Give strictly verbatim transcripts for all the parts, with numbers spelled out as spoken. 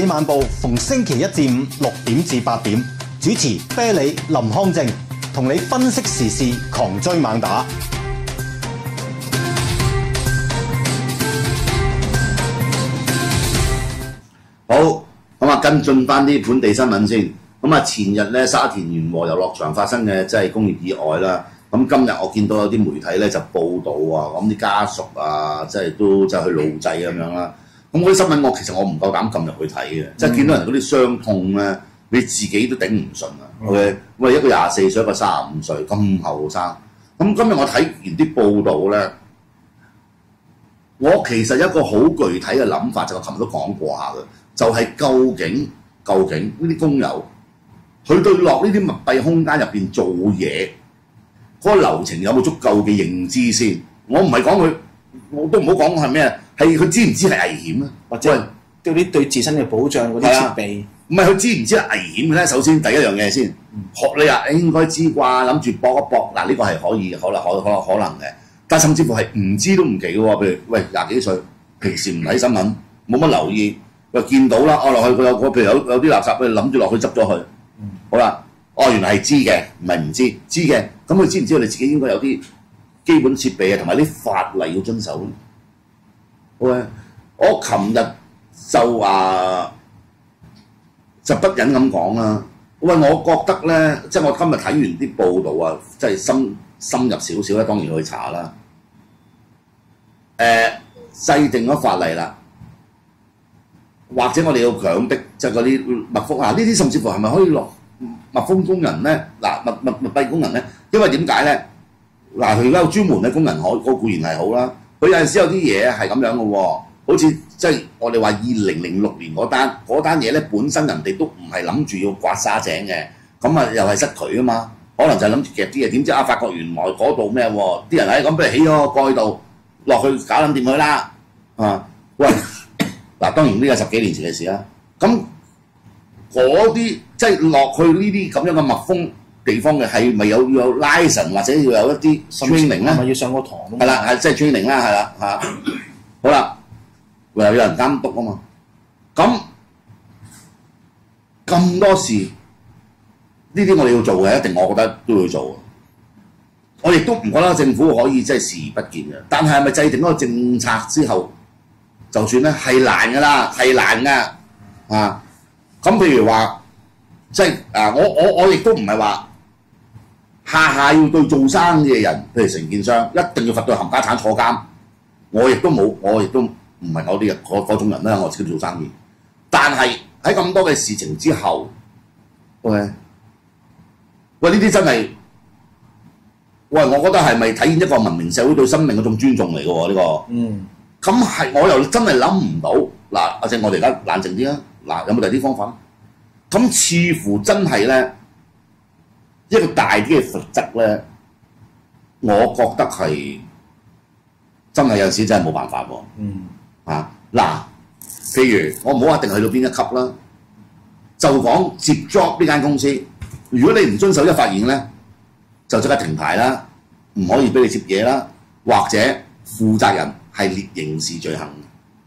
理晚報逢星期一至五六點至八點，主持啤梨、林康正，同你分析時事，狂追猛打。 好，咁啊跟進翻啲本地新聞先。咁啊前日咧沙田源禾遊樂場發生嘅即係工業意外啦。咁今日我見到有啲媒體咧就報道啊，咁啲家屬啊，即係都就去錄製咁樣啦。咁嗰啲新聞我其實我唔夠膽撳入去睇嘅，即係見到人嗰啲傷痛咧，你自己都頂唔順啊。OK，喂一個廿四歲，一個三十五歲，咁後生。咁今日我睇完啲報道咧，我其實一個好具體嘅諗法，就我琴日都講過下嘅，就係、是、究竟究竟呢啲工友，佢對落呢啲密閉空間入邊做嘢，嗰、那個流程有冇足夠嘅認知先？我唔係講佢，我都唔好講係咩，係佢知唔知係危險啊？ 或者對啲對自身嘅保障嗰啲設備， 唔係佢知唔知係危險嘅咧？首先第一樣嘢先，學你啊，應該知啩，諗住搏一搏，嗱呢個係可以，可能可可可能嘅。但甚至乎係唔知都唔奇嘅喎，譬如喂廿幾歲，平時唔睇新聞，冇乜留意，喂見到啦，哦落去佢有個譬如有有啲垃圾，佢諗住落去執咗佢，嗯、好啦，哦原來係知嘅，唔係唔知，知嘅，咁佢知唔知道你自己應該有啲基本設備啊，同埋啲法例要遵守咧？好啊，我琴日就話就不忍咁講啦，喂，我覺得咧，即係我今日睇完啲報道啊，即係深。深入少少咧，當然去查啦。誒、呃，制定咗法例啦，或者我哋要強迫，即係嗰啲密封啊，呢啲甚至乎係咪可以落密封工人咧？嗱，密密密閉工人咧，因為點解咧？嗱，佢而家有專門嘅工人可，嗰固然係好啦。佢有陣時有啲嘢係咁樣嘅喎，好似即係我哋話二零零六年嗰單嗰單嘢咧，本身人哋都唔係諗住要刮沙井嘅，咁啊又係失佢啊嘛。可能就係諗住夾啲嘢，點知啊發覺原來嗰度咩喎？啲人喺咁，不如起咗個蓋度落去搞撚掂佢啦啊！喂，嗱當然呢個十幾年前嘅事啦。咁嗰啲即係落去呢啲咁樣嘅密封地方嘅，係咪有要有 license 或者要有一啲 training 咧？ 係咪要上個堂？ 係啦，係即係 training 啦，係啦嚇。好啦，又有人監督啊嘛。咁咁多事。呢啲我哋要做嘅，一定我覺得都要做。我亦都唔覺得政府可以即係視而不見嘅。但係係咪制定嗰個政策之後，就算咧係難㗎啦，係難㗎啊！咁譬如話，即係啊，我我我亦都唔係話下下要對做生意嘅人，譬如承建商，一定要罰到冚家產坐監。我亦都冇，我亦都唔係嗰啲人嗰嗰種人啦。我自己做生意，但係喺咁多嘅事情之後，OK。喂，呢啲真係，喂，我覺得係咪體現一個文明社會對生命嗰種尊重嚟嘅喎？呢、這個，嗯，咁係我又真係諗唔到。嗱，阿正，我哋而家冷靜啲啊！嗱，有冇第二啲方法？咁似乎真係咧，一個大啲嘅罰則咧，我覺得係真係有陣時真係冇辦法喎。嗯，啊，嗱，譬如我唔好話定去到邊一級啦，就講接 job 呢間公司。如果你唔遵守一發現咧，就即刻停牌啦，唔可以俾你接嘢啦，或者負責人係列刑事罪行，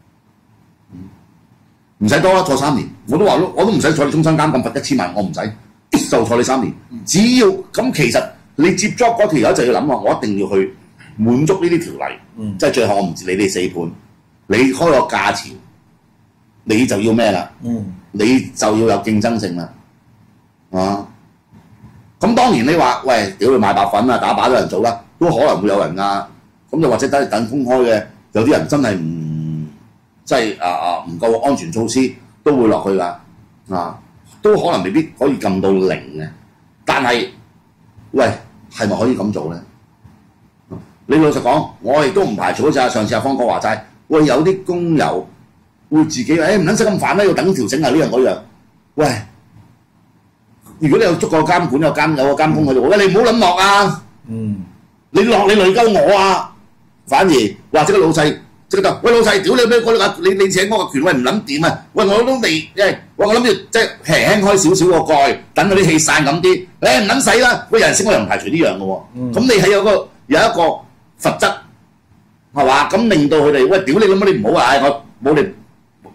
唔、嗯、使多啦，坐三年。我都話咯，我都唔使坐你終身監禁罰一千萬，我唔使就坐你三年。只要咁，其實你接 job 嗰條友就要諗喎，我一定要去滿足呢啲條例，嗯、即係最後我唔知你哋四盤，你開個價錢，你就要咩啦？嗯、你就要有競爭性啦，啊！咁當然你話喂，屌你賣白粉啊，打靶都有人做啦，都可能會有人啊。咁又或者等等公開嘅，有啲人真係唔即係啊啊唔夠安全措施，都會落去㗎啊，都可能未必可以撳到零嘅。但係喂，係咪可以咁做咧？你老實講，我亦都唔排除好似上次阿方哥話齋，喂有啲工友會自己誒唔撚使咁煩啦，要等條繩啊呢樣嗰樣，喂。如果你有足夠監管，有監有個監工喺度，喂你唔好諗落啊！嗯，你落你累鳩我啊！反而或者個老細即係得，喂老細，屌你咩？你你請我個權位唔諗掂啊！喂我都未，即係我諗住即係輕輕開少少個蓋，等嗰啲氣散咁啲，誒唔撚使啦！喂有陣時我又唔排除呢樣嘅喎，咁、嗯、你係有個有一個罰則係嘛？咁令到佢哋喂屌你諗乜你唔好啊！我冇你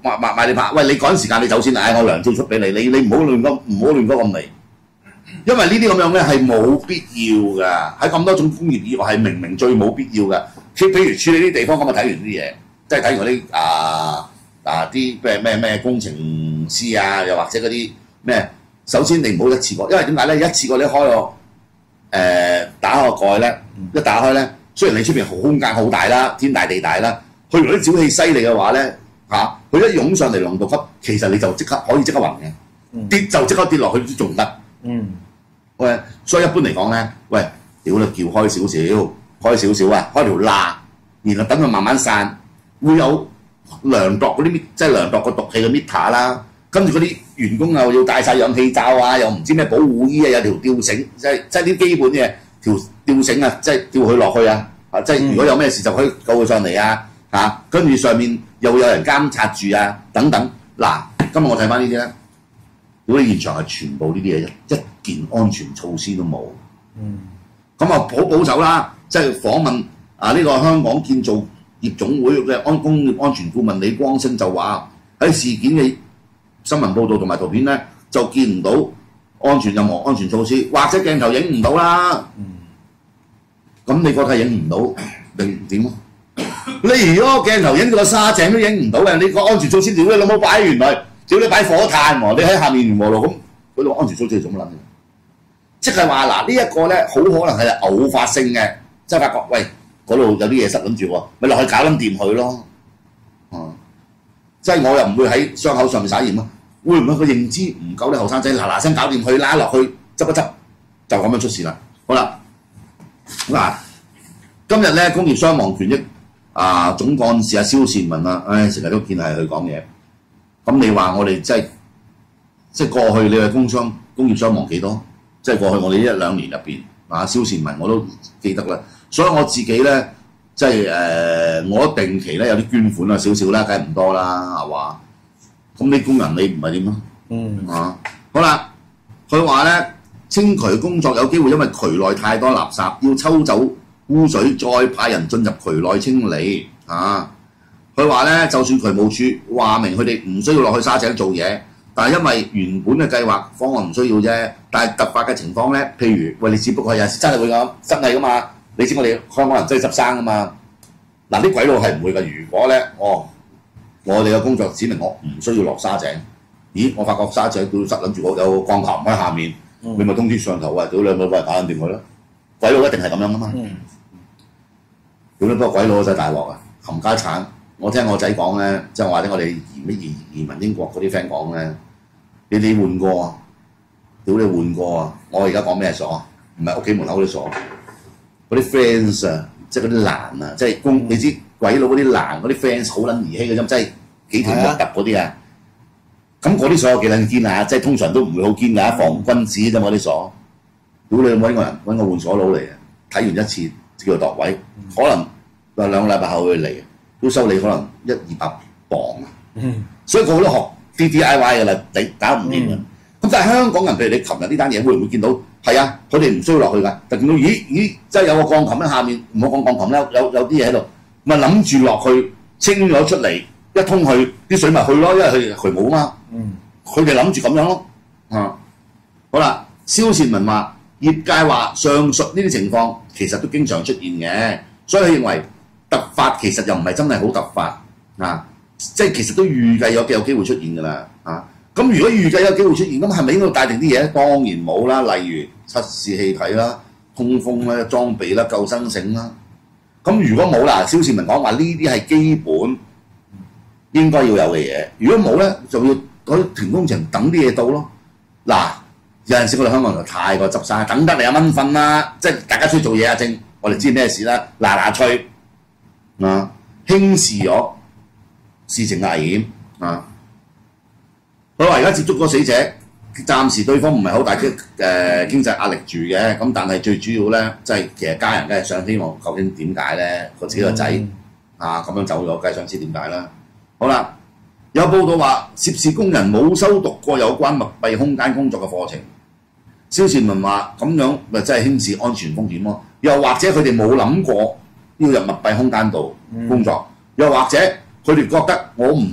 買買買你拍，喂你趕時間你走先，唉我糧照出俾你，你你唔好亂嗰唔好亂嗰咁嚟，因為呢啲咁樣咧係冇必要㗎，喺咁多種工業以外係明明最冇必要㗎。譬如處理啲地方咁啊，睇完啲嘢，即係睇完嗰啲啊啊啲咩咩咩工程師啊，又或者嗰啲咩，首先你唔好一次過，因為點解咧？一次過你開個誒、呃、打開個蓋咧，一打開咧，雖然你出邊空間好大啦，天大地大啦，佢如果啲沼氣犀利嘅話咧嚇，佢、啊、一湧上嚟濃度級，其實你就即刻可以即刻暈嘅，嗯、跌就即刻跌落去都仲得。嗯，喂，所以一般嚟講咧，喂，屌你叫開少少。開少少啊，開條罅，然後等佢慢慢散，會有量度嗰啲即係量度個毒氣嘅 meter 啦。跟住嗰啲員工又要戴晒氧氣罩啊，又唔知咩保護衣啊，有條吊繩，即係即係啲基本嘅條吊繩啊，即係吊佢落去啊。啊，即係如果有咩事就可以救佢上嚟啊。嚇，跟住上面又會有人監察住啊，等等。嗱，今日我睇翻呢啲咧，如果現場係全部呢啲嘢，一件安全措施都冇。嗯，咁啊好保守啦。即係訪問啊！呢、這個香港建造業總會嘅安工業安全顧問李光昇就話喺事件嘅新聞報導同埋圖片咧，就見唔到安全任何安全措施，或者鏡頭影唔到啦。咁、嗯、你覺得影唔到定點啊？你如果鏡頭影到個沙井都影唔到嘅，你個安全措施屌你老母擺原來屌你擺火炭喎！你喺下面原和路咁，嗰度安全措施係做乜撚嘅？即係話嗱，呢一個咧好可能係偶發性嘅。即係發覺，喂，嗰度有啲嘢塞緊住喎，咪落去搞撚掂佢咯。嗯，即係我又唔會喺傷口上面灑鹽咯。會唔會個認知唔夠啲後生仔嗱嗱聲搞掂佢拉落去執一執，就咁樣出事啦。好啦，嗱，今日咧工業傷亡權益啊總幹事阿蕭倩文啊，唉成日都見係佢講嘢。咁你話我哋即係即係過去你嘅工傷工業傷亡幾多？即係過去我哋一兩年入邊。啊，蕭倩文我都記得啦，所以我自己咧，即係誒、呃，我定期咧有啲捐款啊，少少啦，梗係唔多啦，係嘛？咁啲工人你唔係點啊？嗯啊，好啦，佢話咧清渠工作有機會因為渠內太多垃圾，要抽走污水，再派人進入渠內清理啊。佢話咧，就算渠務處話明佢哋唔需要落去沙井做嘢。但係因為原本嘅計劃方案唔需要啫，但係突發嘅情況咧，譬如喂你只不過有時真係會咁真係噶嘛，你知我哋香港人真係執生噶嘛。嗱啲鬼佬係唔會㗎。如果咧，哦，我哋嘅工作指明我唔需要落沙井，咦？我發覺沙井都塞撚住我有個鋼琴喺下面，嗯、你咪通知上頭啊！屌你咪幫人搞緊掂佢咯。鬼佬一定係咁樣噶嘛。屌、嗯、你不過鬼佬真係大鑊啊！冚家產。我聽我仔講咧，即係或者我哋移民移移民英國嗰啲 friend 講咧，你哋換過啊？屌你換過啊！我而家講咩鎖啊？唔係屋企門口嗰啲鎖，嗰啲 friends 啊，即係嗰啲欄啊，即係公、嗯、你知鬼佬嗰啲欄嗰啲 friends 好撚兒戲嘅啫，即係幾條木揼嗰啲啊。咁嗰啲鎖有幾撚堅啊？即係通常都唔會好堅㗎，防君子啫嘛啲鎖。屌你揾個人揾個換鎖佬嚟啊！睇完一次叫做度位，可能話兩個禮拜後會嚟。都收你可能一二百磅啊，嗯、所以佢好多學 D D I Y 嘅啦，你搞唔掂嘅。咁、嗯、但係香港人，譬如你琴日呢單嘢，會唔會見到？係啊，佢哋唔需要落去㗎，就見到咦咦，即係有個鋼琴喺下面，唔好講鋼琴啦，有有啲嘢喺度，咪諗住落去清咗出嚟，一通去啲水咪去咯，因為佢渠務啊嘛。佢哋諗住咁樣咯。啊，好啦，蕭倩文話業界話上述呢啲情況其實都經常出現嘅，所以佢認為。突發其實又唔係真係好突發啊！即係其實都預計有有機會出現㗎啦啊！咁如果預計有機會出現，咁係咪應該帶定啲嘢？當然冇啦，例如測試氣體啦、通風啦、裝備啦、救生繩啦。咁如果冇啦，蕭倩文講話呢啲係基本應該要有嘅嘢。如果冇咧，就要嗰停工程等啲嘢到咯。嗱，有陣時我哋香港人就太過執晒，等得你一蚊瞓啦，即係大家出去做嘢啊！正我哋知咩事啦，嗱嗱吹。啊，輕視咗事情嘅危險啊！佢話而家接觸個死者，暫時對方唔係好大嘅誒、呃、經濟壓力住嘅，咁但係最主要咧，即係其實家人梗係想希望究竟點解咧？個自己個仔、嗯、啊咁樣走咗，梗係想知點解啦。好啦，有報道話涉事工人冇修讀過有關密閉空間工作嘅課程。蕭倩文話咁樣咪真係輕視安全風險咯？又或者佢哋冇諗過要入密閉空間度工作，嗯、又或者佢哋覺得我唔係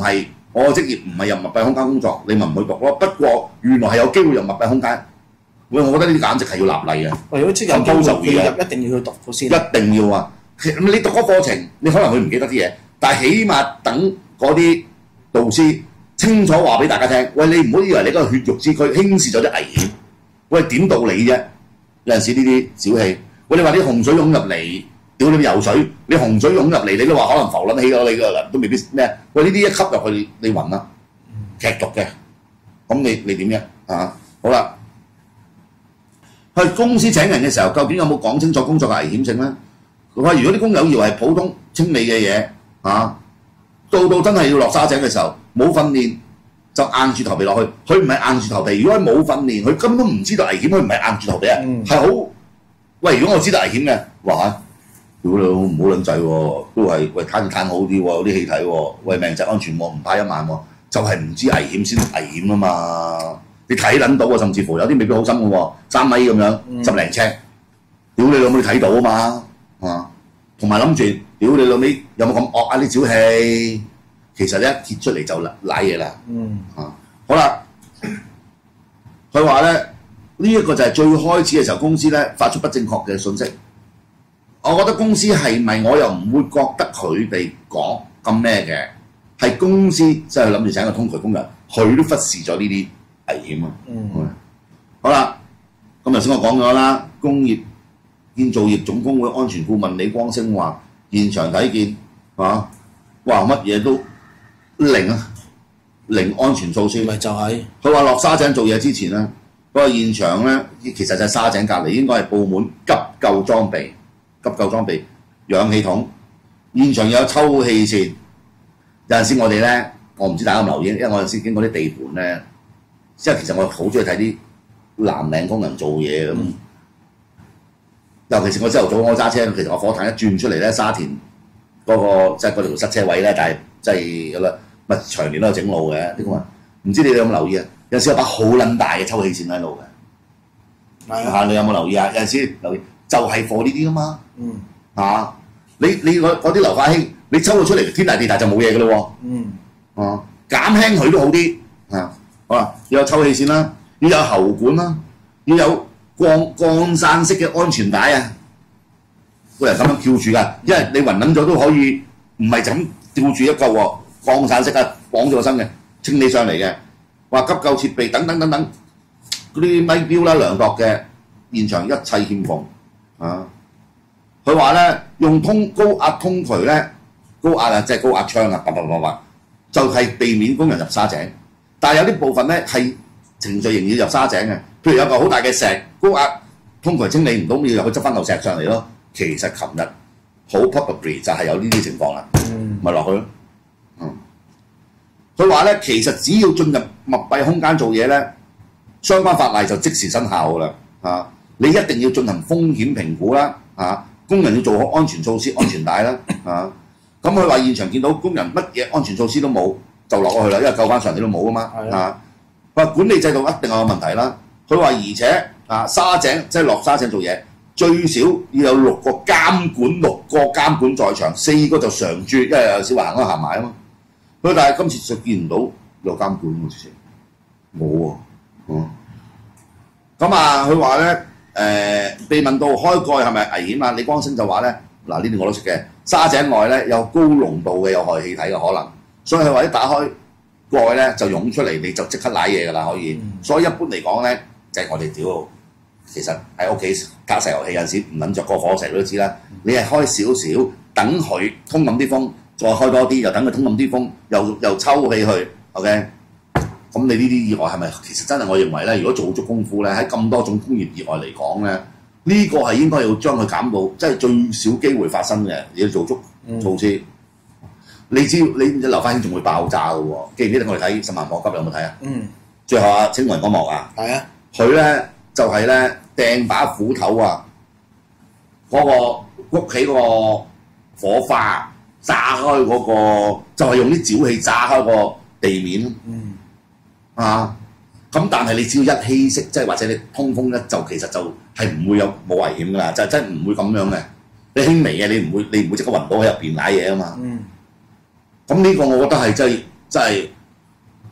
我嘅職業唔係入密閉空間工作，你咪唔去讀咯。不過原來係有機會入密閉空間，喂，我覺得呢啲簡直係要立例嘅。 喂，如果即係有機會佢入，一定要去讀咗先。 一定要啊！你讀嗰課程，你可能會唔記得啲嘢，但係起碼等嗰啲導師清楚話俾大家聽，喂，你唔好以為你嗰個血肉之軀輕視咗啲危險，喂，點道理啫？有陣時呢啲小氣，喂，你話啲洪水湧入嚟，屌你游水，你洪水湧入嚟，你都話可能浮撚起咗你㗎，都未必咩？喂，呢啲一吸入去你暈啦，劇毒嘅，咁你你點啫？啊，好啦，去公司請人嘅時候，究竟有冇講清楚工作嘅危險性咧？佢話：如果啲工友以為係普通清理嘅嘢，啊，到到真係要落沙井嘅時候，冇訓練就硬住頭皮落去。佢唔係硬住頭皮，如果佢冇訓練，佢根本都唔知道危險，佢唔係硬住頭皮啊，係好、嗯。喂，如果我知道危險嘅，話屌你唔好撚滯喎，都係喂攤住攤好啲喎，有啲氣體喎，喂命質安全喎，唔怕一萬喎，就係、是、唔知危險先危險啊嘛！你睇撚到啊，甚至乎有啲未必好深嘅喎，三米咁樣，嗯、十零尺，屌你老母你睇到啊嘛！啊，同埋諗住，屌你老味有冇咁惡啊啲沼氣？其實咧一揭出嚟就賴嘢啦。嗯。啊，好啦，佢話咧呢一、這個就係最開始嘅時候，公司咧發出不正確嘅信息。我覺得公司係咪我又唔會覺得佢哋講咁咩嘅？係公司即係諗住請個通渠工人，佢都忽視咗呢啲危險啊。嗯。嗯好啦，咁頭先我講咗啦，工業建造業總工會安全顧問李光昇話：現場睇見啊，哇乜嘢都零啊，零安全措施。咪就係佢話落沙井做嘢之前咧，嗰個現場咧其實就係沙井隔離，應該係佈滿急救裝備、急救裝備、氧氣筒，現場有抽氣扇。有陣時我哋咧，我唔知大家有冇留意，因為我有陣時經過啲地盤咧，即係其實我好中意睇啲藍領工人做嘢咁。嗯尤其是我朝頭早我揸車，其實我火炭一轉出嚟咧，沙田嗰、那個即係嗰條塞車位咧，但係即係咁啦，咪長年都有整路嘅啲工人。唔知你哋有冇留意啊？有陣時有把好撚大嘅抽氣扇喺度嘅。係啊，你有冇留意啊？有陣時留意就係貨呢啲啊嘛。嗯。啊，你你嗰啲硫化氫，你抽咗出嚟天大地大就冇嘢嘅咯喎。嗯。啊，減輕佢都好啲。啊，好啦，要有抽氣扇啦，要有喉管啦，要有降降散式嘅安全帶啊，個人咁樣翹住㗎，因為你暈撚咗都可以，唔係就咁吊住一嚿喎，降散式啊，綁住個身嘅，清理上嚟嘅，話急救設備等等等等，嗰啲咪錶啦、量度嘅，現場一切欠奉啊！佢話咧用通高壓通渠咧，高壓啊，即係高壓槍啊，叭叭叭叭，就係、是、避免工人入沙井，但係有啲部分咧係程序仍要入沙井嘅。譬如有個好大嘅石，高壓通渠清理唔到，要入去執翻嚿石上嚟咯。其實琴日好 probably 就係有呢啲情況啦，咪落、嗯、去咯。嗯，佢話咧，其實只要進入密閉空間做嘢咧，相關法例就即時生效㗎啦。啊，你一定要進行風險評估啦。啊，工人要做好安全措施、安全帶啦。啊，咁佢話現場見到工人乜嘢安全措施都冇，就落咗去啦，因為救翻上嚟都冇啊嘛。啊，佢話管理制度一定有問題啦。佢話而且啊沙井即係落沙井做嘢，最少要有六個監管，六個監管在場，四個就常駐，因為有小華行開行埋啊嘛。佢但係今次就見唔到有監管喎，直情冇喎。嗯，咁啊，佢話咧誒被問到開蓋係咪危險啊？李光昇就話咧嗱，呢啲我都識嘅，沙井外咧有高濃度嘅有害氣體嘅可能，所以佢話一打開蓋咧就湧出嚟，你就即刻舐嘢㗎啦，可以。嗯、所以一般嚟講咧。即係我哋屌，其實喺屋企加石油氣有陣時唔撚着個火石都知啦。你係開少少，等佢通咁啲風，再開多啲，又等佢通咁啲風，又又抽氣去 ，OK？咁你呢啲意外係咪其實真係我認為咧？如果做足功夫咧，喺咁多種工業意外嚟講咧，呢、這個係應該要將佢減到即係最少機會發生嘅，你要做足措施。嗯、你知你唔知硫化氫仲會爆炸嘅喎？記唔記得我哋睇《十萬火急》有冇睇啊？嗯。最後啊，青雲嗰幕啊。係啊。佢咧就係咧掟把斧頭啊，嗰、那個屋企嗰個火花炸開嗰、那個，就係、是、用啲沼氣炸開個地面。嗯。啊，咁但係你只要一稀釋，即係或者你通風咧，就其實就係唔會有冇危險㗎啦，就真係唔會咁樣嘅。你輕微嘅，你唔會你唔會即刻暈到喺入邊舐嘢啊嘛。嗯。咁呢個我覺得係真係真係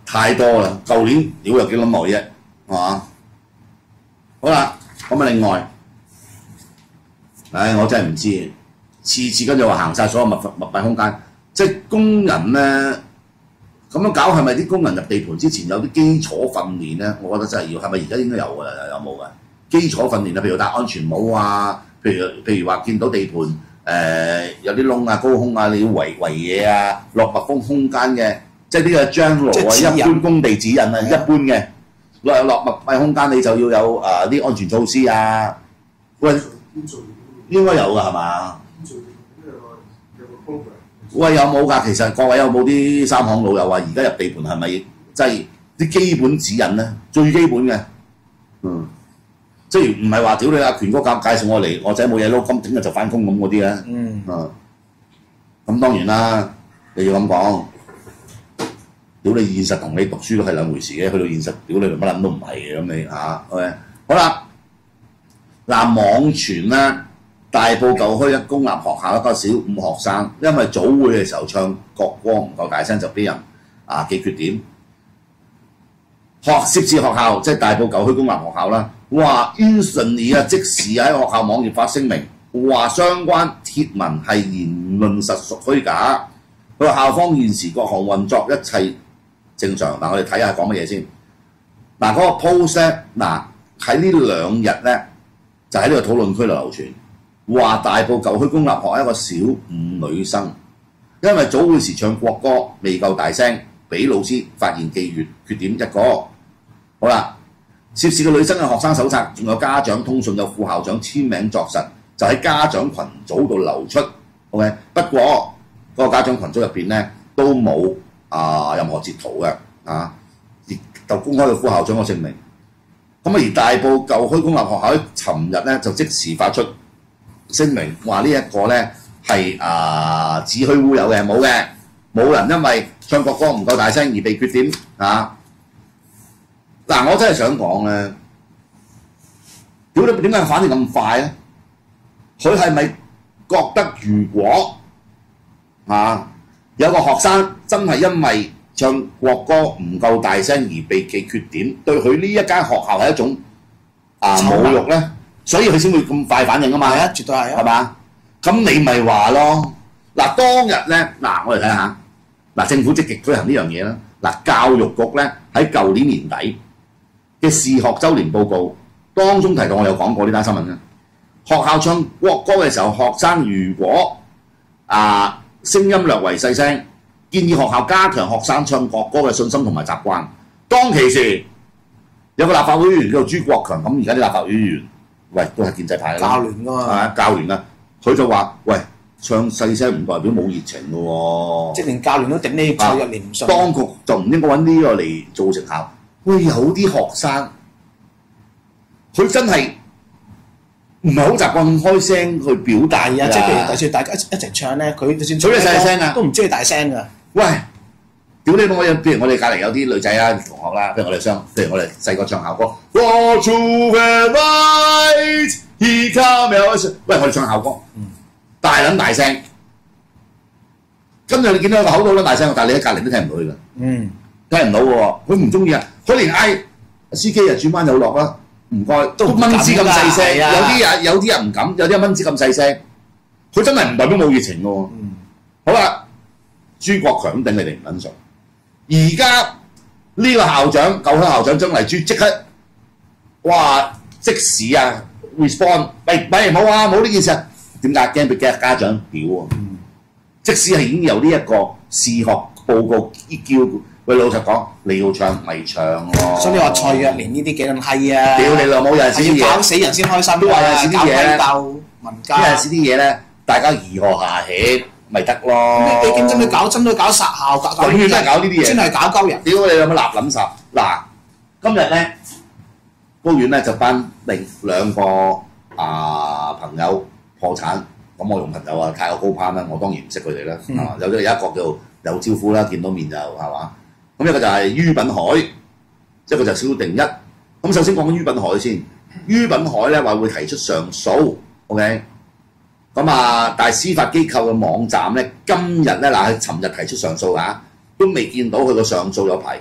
太多啦！舊年屌有幾撚耐啫，係嘛？好啦，咁啊另外，唉我真係唔知，次次跟住話行晒所有密密閉空間，即係工人咧咁樣搞係咪啲工人入地盤之前有啲基礎訓練咧？我覺得真係要，係咪而家應該有㗎啦？有冇㗎？基礎訓練啊，譬如戴安全帽啊，譬如譬如話見到地盤誒、呃、有啲窿啊、高空啊，你要圍圍嘢啊，落密封空間嘅，即係呢個將來啊，一般工地指引啊，一般嘅落落密閉空間你就要有啊啲、呃、安全措施啊。喂，應該有㗎係嘛？喂，有冇㗎？其實各位有冇啲三行老友話，而家入地盤係咪即係啲基本指引咧？最基本嘅，嗯，即係唔係話屌你阿權哥介介紹我嚟，我仔冇嘢撈，咁聽日就翻工咁嗰啲咧？嗯，啊，咁當然啦，你要咁講，屌你現實同你讀書都係兩回事嘅，去到現實，屌你乜撚都唔係嘅咁你嚇 ，OK， 好啦，嗱網傳咧。大埔舊墟一公立學校一個小五學生，因為早會嘅時候唱國歌唔夠大聲，就俾人啊記缺點。學涉事學校即係大埔舊墟公立學校啦，話 instantly 啊即時喺學校網頁發聲明，話相關貼文係言論實屬虛假。佢話校方現時各項運作一切正常。嗱，我哋睇下講乜嘢先。嗱，嗰個 post 咧，嗱喺呢兩日咧就喺呢個討論區度流傳。話大埔舊墟公立學一個小五女生，因為早會時唱國歌未夠大聲，俾老師發現記粵缺點一個。好啦，涉事嘅女生嘅學生手冊，仲有家長通訊，有副校長簽名作實，就喺家長群組度流出。OK， 不過嗰、那個家長群組入邊咧都冇啊任何截圖嘅啊，就公開個副校長嘅姓名。咁而大埔舊墟公立學校喺尋日咧就即時發出聲明話呢一個咧係啊子虛烏有嘅，冇嘅，冇人因為唱國歌唔夠大聲而被缺點啊！嗱，我真係想講咧，屌你點解反應咁快咧？佢係咪覺得如果啊有個學生真係因為唱國歌唔夠大聲而被記缺點，對佢呢一間學校係一種啊侮辱咧？所以佢先會咁快反應啊嘛，係啊，絕對係啊，係嘛？咁你咪話咯，嗱當日咧，嗱我哋睇下，嗱政府積極推行呢樣嘢啦，嗱教育局咧喺舊年年底嘅視學週年報告當中提到，我有講過呢單新聞嘅，學校唱國歌嘅時候，學生如果啊聲音略為細聲，建議學校加強學生唱國歌嘅信心同埋習慣。當其時有個立法會議員叫做朱國強，咁而家啲立法會議員。喂，都係建制派啦，教聯㗎嘛，啊教聯啊，佢就話：喂，唱細聲唔代表冇熱情嘅喎，即係連教聯都頂呢個入嚟唔信。當局就唔應該揾呢個嚟做成效。喂，有啲學生佢真係唔係好習慣開聲去表達啊，即係譬如就算大家一一齊唱咧，佢就算唱細聲啊，都唔中意大聲㗎。喂！屌你我有，譬如我哋隔離有啲女仔啊同學啦，譬如我哋唱，譬如我哋細個唱校歌 ，Walk through the night, he comes， 喂我哋唱校歌，嗯、大撚大聲，跟住你見到個口都撚大聲，但係你喺隔離都聽唔到佢㗎，嗯，聽唔到喎，佢唔中意啊，佢連嗌司機啊轉彎有落啦，唔該，都蚊子咁細聲，有啲人有啲人唔敢，有啲蚊子咁細聲，佢真係唔代表冇熱情㗎喎，嗯、好啦，朱國強頂你哋唔撚順。而家呢個校長舊墟校長張麗珠即刻哇即時啊 respond， 喂喂冇啊冇呢件事啊，點解驚俾家家長屌啊？嗯、即使係已經有呢一個視學報告叫喂老實講，你要唱咪唱咯。所以你話蔡若蓮呢啲幾咁閪啊？屌你老母有陣時啲嘢搞死人先開心，都話有陣時啲嘢咧，有陣時啲嘢咧，大家如何下起？咪得咯！你點真去搞，真去搞殺校，搞永遠都係搞呢啲嘢，真係搞鳩人。屌你有冇立諗實？嗱，今日咧，高院咧就頒令兩個啊朋友破產，咁我用朋友啊太過高攀啦，我當然唔識佢哋啦。嗯、啊，有有一個叫有招呼啦，見到面就係嘛。咁一個就係于品海，一個就係蕭定一。咁首先講緊于品海先，于品海咧話會提出上訴 ，OK。咁啊，但係司法機構嘅網站咧，今日咧嗱，佢尋日提出上訴啊，都未見到佢個上訴有排期。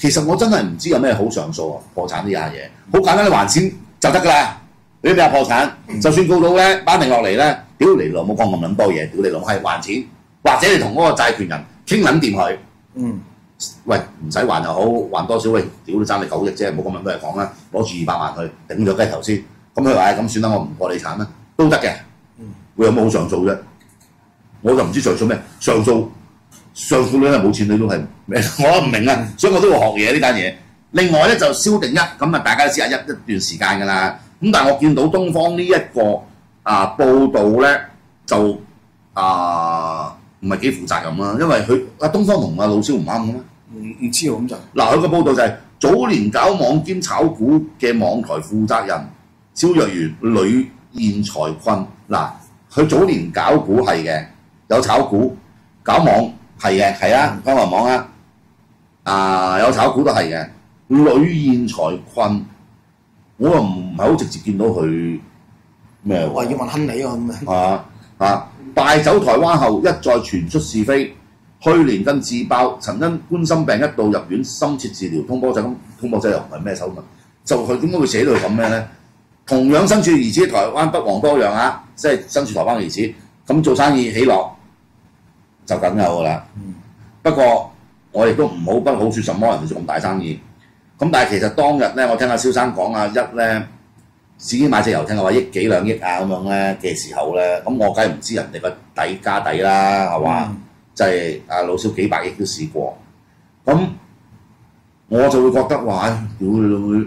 其實我真係唔知有咩好上訴啊！破產呢樣嘢好簡單，你還錢就得㗎啦。你咩破產，就算告到咧，頒定落嚟咧，屌你老母講咁撚多嘢，屌你老母係還錢，或者你同嗰個債權人傾撚掂佢。嗯。喂，唔使還又好，還多少喂？屌你爭你九億啫，冇咁撚多嘢講啦，攞住二百萬去頂咗雞頭先。咁佢話咁算啦，我唔破你產啦，都得嘅。會有冇上訴啫？我就唔知上訴咩，上訴上訴你係冇錢，你都係咩？我唔明啊，所以我都要學嘢呢單嘢。另外咧就蕭定一咁啊，大家都知啊，一一段時間㗎啦。咁但係我見到東方呢一個啊報導咧，就啊唔係幾負責任啦，因為佢啊東方同阿老蕭唔啱嘅咩？ 唔唔知喎咁就嗱，佢個報導就係、是、早年搞網兼炒股嘅網台負責人蕭若元屢現財困。嗱，佢早年搞股係嘅，有炒股，搞網係嘅，係啊，香港網啊，啊有炒股都係嘅，屢現財困。我又唔係好直接見到佢咩喎？ 我要問亨利啊咁樣。啊啊！敗走台灣後，一再傳出是非。去年更自爆曾因冠心病一度入院深切治療，通波仔咁，通波仔又唔係咩手術，就佢點解會寫到咁咩咧？同樣身處疑似台灣不遑多讓啊，即係身處台灣嘅疑似，咁做生意起落就梗有㗎啦。嗯、不過我亦都唔好不好説什麼人哋做咁大生意。咁但係其實當日咧，我聽阿蕭生講啊，一咧自己買隻遊艇嘅話億幾兩億啊咁樣咧嘅時候咧，咁我梗係唔知人哋個底加底啦，係嘛？嗯、就係阿老蕭幾百億都試過，咁我就會覺得話，屌你老妹！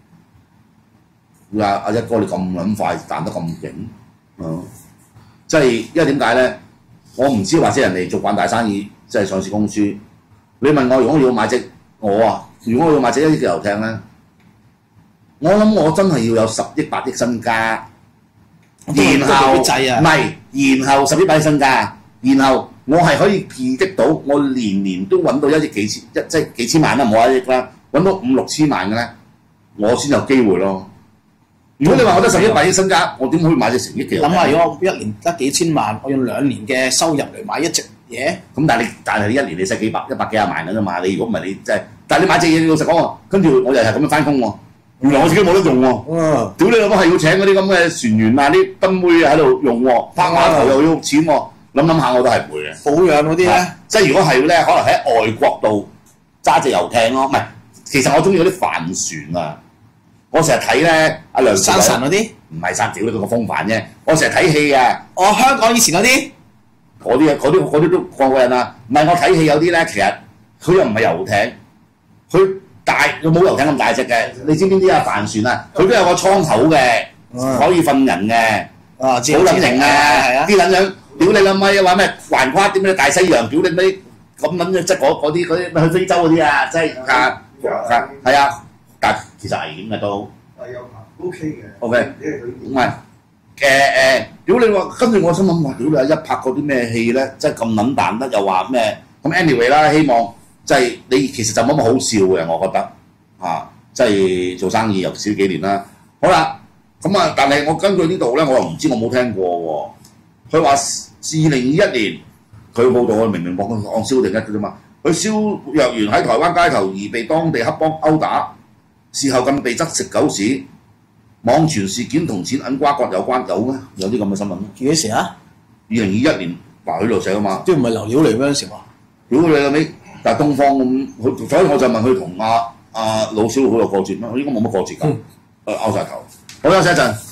阿阿一哥你咁撚快彈得咁勁，嗯，即係因為點解咧？我唔知或者人哋做慣大生意，即係上市公司。你問我，如果我要買隻我啊，如果我要買隻一億嘅遊艇咧，我諗我真係要有十億八億身家，然後唔係，然後十億八億身家，然後我係可以預擊到我年年都揾到一億幾千一即係幾千萬啦，唔好話一億啦，揾到五六千萬嘅咧，我先有機會咯。如果你話我得十億八億身家，我點可以買隻成億嘅？ 諗下，如果我一年得幾千萬，我用兩年嘅收入嚟買一隻嘢，咁但係你但係你一年你使幾百一百幾廿萬嘅啫嘛。你如果唔係你即係，但係你買隻嘢，你老實講喎，跟住我又係咁樣翻工喎。原來我自己冇得用喎。嗯。屌你老母係要請嗰啲咁嘅船員啊、啲賓妹喺度用喎，拍碼頭又要錢喎。諗諗下我都係會嘅。 保養嗰啲咧， 即係如果係咧，可能喺外國度揸隻遊艇咯，唔係，其實我中意嗰啲帆船啊。我成日睇咧，阿梁山神嗰啲， 唔係山屌你個風帆啫。我成日睇戲啊。 哦，香港以前嗰啲， 嗰啲啊，嗰啲嗰啲都過過癮啦。唔係我睇戲有啲咧，其實佢又唔係遊艇，佢大佢冇遊艇咁大隻嘅。你知邊啲啊？帆船啊，佢都有個倉口嘅，可以瞓人嘅，好撚型嘅。啲撚樣屌你老咪話咩橫跨啲咩大西洋，屌你咪咁撚嘅，即係嗰啲嗰啲去非洲嗰啲啊，即係啊係啊。但其實危險嘅都係有拍 OK 嘅 OK， 唔係誒誒，屌你話，跟住我心諗話，屌你阿一拍過啲咩戲咧，即係咁撚彈得又話咩？咁 anyway 啦，希望即係你其實就冇乜好笑嘅，我覺得啊，即係做生意又少幾年啦。好啦，咁啊，但係我根據呢度咧，我又唔知我冇聽過喎。佢話二零二一年佢報道，我明明講講蕭定一嘅啫嘛。佢蕭若元喺台灣街頭而被當地黑幫毆打。事後更被質食狗屎，網傳事件同錢銀瓜葛有關，有咩？有啲咁嘅新聞咩？ 幾時啊？ 二零二一年嗱，佢度寫啊嘛。 都唔係流料嚟嗰陣時喎。 屌你老味！但係東方咁，佢所以我就問佢同阿阿老蕭好有過節咩？佢應該冇乜過節㗎，誒拗晒頭。好，休息一陣。